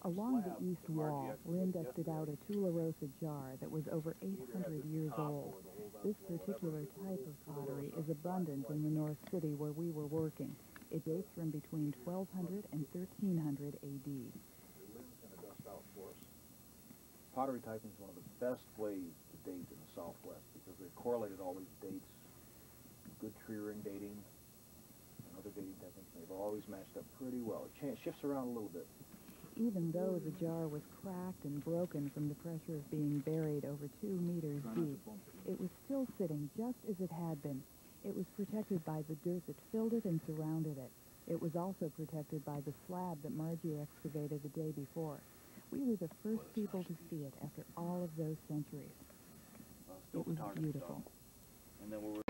Along the east wall, Lynn dusted out a Tularosa jar that was over 800 years old. This particular type of pottery is abundant in the North City where we were working. It dates from between 1200 and 1300 A.D. Pottery typing is one of the best ways to date in the Southwest because they've correlated all these dates, good tree ring dating, and other dating techniques. They've always matched up pretty well. It shifts around a little bit. Even though the jar was cracked and broken from the pressure of being buried over 2 meters deep, it was still sitting just as it had been. It was protected by the dirt that filled it and surrounded it. It was also protected by the slab that Margie excavated the day before. We were the first people to see it after all of those centuries. It was beautiful. And then we were